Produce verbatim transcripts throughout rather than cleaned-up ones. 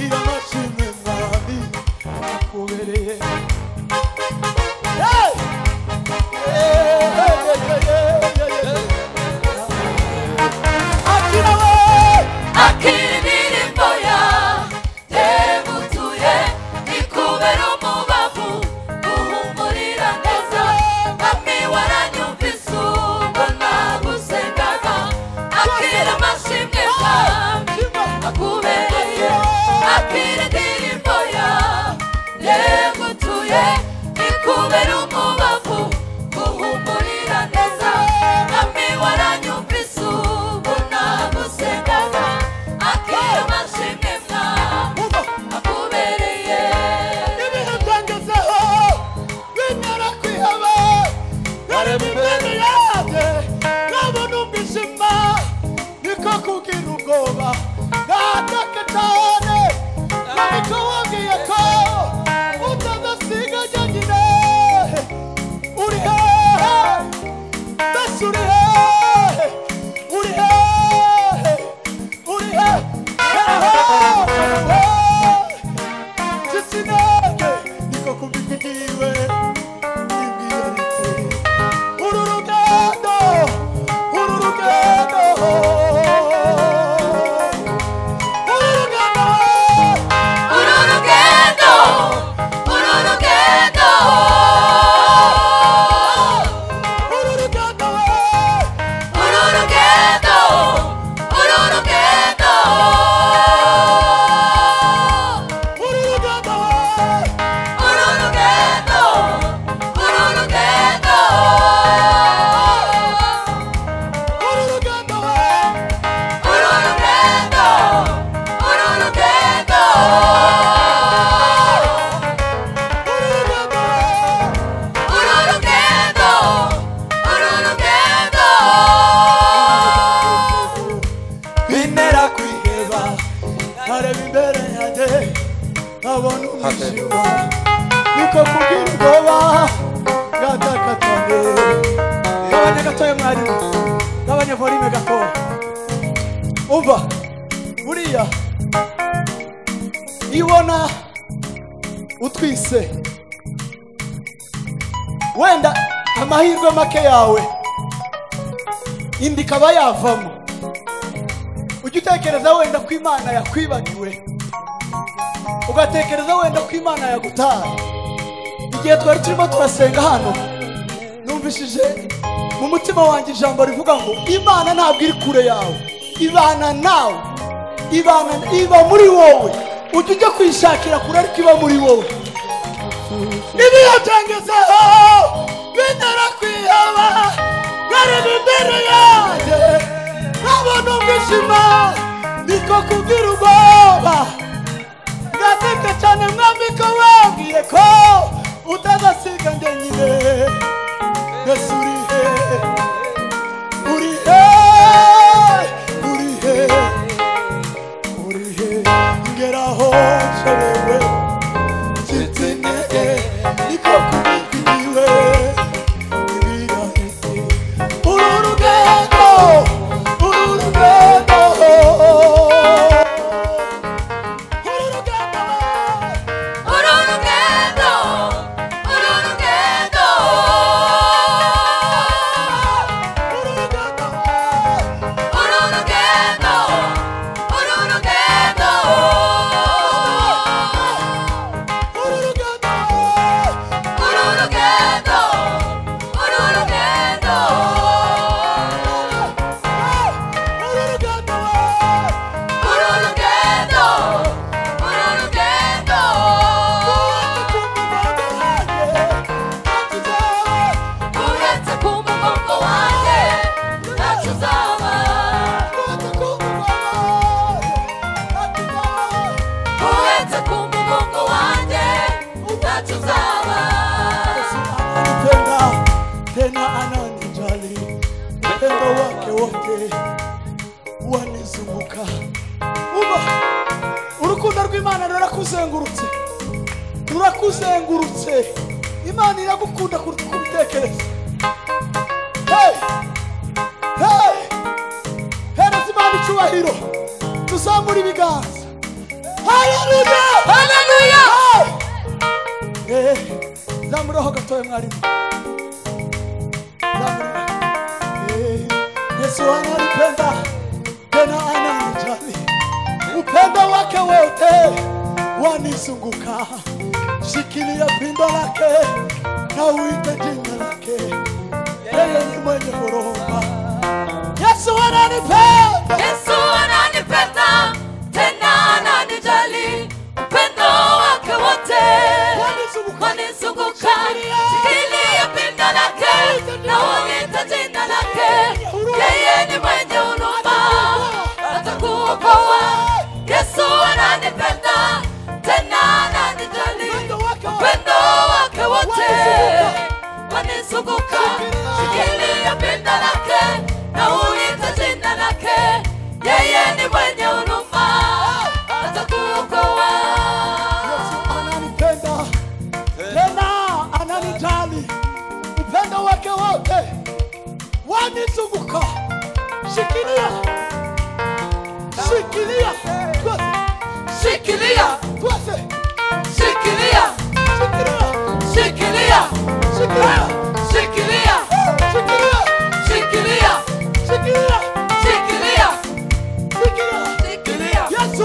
akira amashimwe mwami akubereye. Hey! Hey, hey, hey, hey, hey, hey. Akira we akira indirimbo yanjye mutuye ikubera umubavu uhumurira neza mwami waranyumvise ubwo nagusengaga akira amashimwe mwami akubereye akira indirimbo yanjye mutuye ikubera umubavu uhumurira neza mwami waranyumvise ubwo nagusengaga akira amashimwe mwami akubereye. ibihe byangezeho bintera kwiheba nkareba imbere yanjye nkabona umwijima niko kugira ubwoba ngataka cyane ariko wabwiye ko utazasiga jyenyine. uri hehe mbese uri hehe uri hehe uri hehe Cicinege niko kubikwiwe imbirite uru rugendo uru rugendo uru rugendo Uru rugendo uru rugendo uru rugendo uru rugendo uru rugendo uru rugendo uru rugendo uru rugendo uru rugendo uru rugendo uru rugendo uru rugendo uru rugendo uru rugendo bintera kwiheba nkareba imbere yanjye nkabona umwijima niko kubwira ubwoba bwataka cyane. gabanya gatoya mwarimu gabanya volume gatoya umva buriya iyo ubona utwise wenda amahirwe make yawe indi ikaba yavamo ujya utekereza wenda ko Imana yakwibagiwe ugatekereza wenda ko Imana yagutaye. igihe twari turimo turasenga hano numvishije mu mutima wanjye ijambo rivuga ngo Imana ntabwo iri kure yawe ibana nawe ibana iba muri wowe ujya ujya kwishakira kure ariko iba muri wowe. ibihe byangezeho bintera kwiheba nkareba imbere yanjye nkabona umwijima niko kugira ubwoba ngateka cyane mwami ko wabwiye ko utazasiga jyenyine. mbese uri hehe uri hehe uri hehe uri hehe ngeraho nshobewe ncitse intege niko kubibwiwe ibirahite uru rugendo uru rugendo uru rugendo uru rugendo uru rugendo rw'Imana rurakuzengurutse rurakuzengurutse. Imana iragukunda kuruta uko ubitekereza. Hey hey hereza Imana icyubahiro tuzamura ibiganza. Haya haleluya haleluya eh zamuraho gatoye mwarimu zamura eh Yesu ananipenda tena ananijali upendo wake wote wanizunguka shikilia pindo lake na uite jina lake yeye ni mwenye huruma Yesu ananipenda Yesu ananipenda tena ananijali upendo wake wote wanizunguka shikilia pindo lake na uite jina lake yeye ni mwenye huruma atakuokoa Yesu ananipenda tena ananijali upendo wake wote wanizunguka shikilia pindo lake na uite jina lake yeye ni mwenye huruma atakuokoa Yesu ananipenda tena ananijali upendo wake wote wanizunguka shikilia shikilia shikilia twese shikilia shikilia shikilia shikilia shikilia shikilia shikilia shikilia shikilia shikilia shikilia Yesu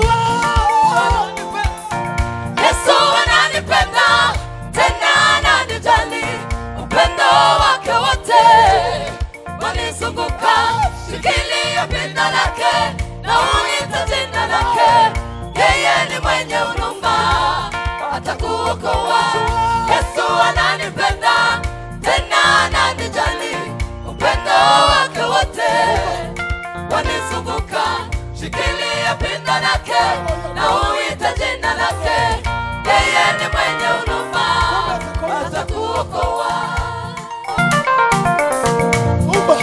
Yesu ananipenda tena ananijali upendo wake wote wanizunguka shikilia pindo lake na uite jina lake yeye ni mwenye huruma atakuokoa Yesu ananipenda tena ananijali upendo wake wote wanizunguka shikilia pindo lake na uite jina lake yeye ni mwenye huruma atakuokoa umba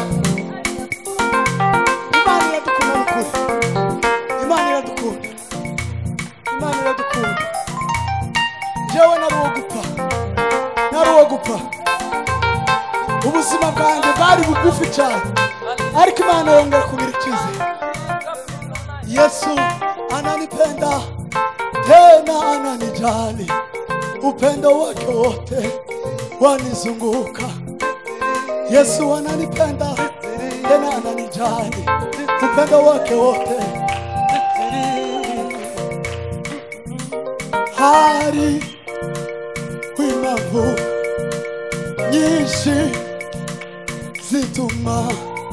imani iradukunda mukuru imani iradukunda imani iradukunda jewe naruwo gupfa naruwo gupfa ubuzima bwanjye bwari bugufi cyane ariko imana yongera kugira icyizere Yesu ananipenda tena ananijali upendo wake wote wanizunguka Yesu ananipenda tena ananijali upendo wake wote hari w'impamvu nyinshi zituma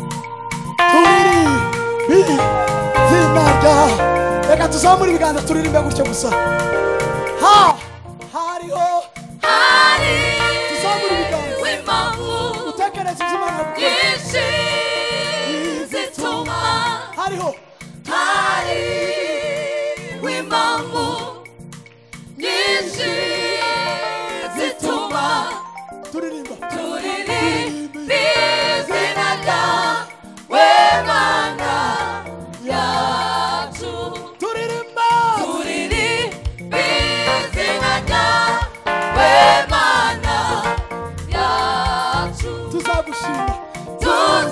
turi zinaga reka tuzamure ibiganza turirimbe gutyo gusa ha hariho hari tuzamure ibiganza w'impamvu utekereza iby'Imana nyinshi zituma hariho hari w'impamvu nyinshi zituma turirimba turirimba izina ryawe Mana yacu turirimba turirimba izina ryawe Mana yacu tuzagushima tuzagushima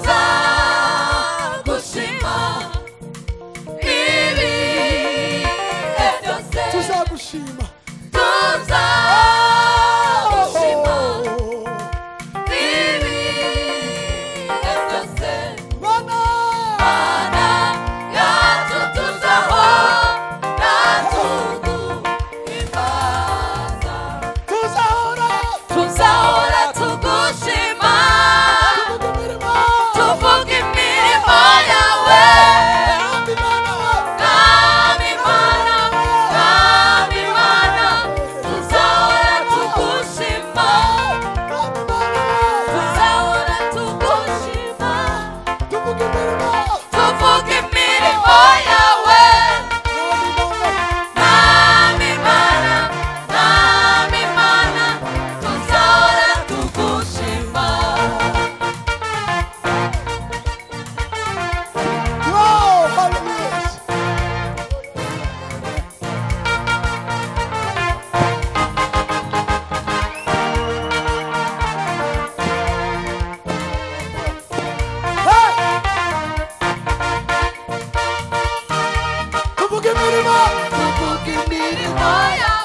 imirimo yawe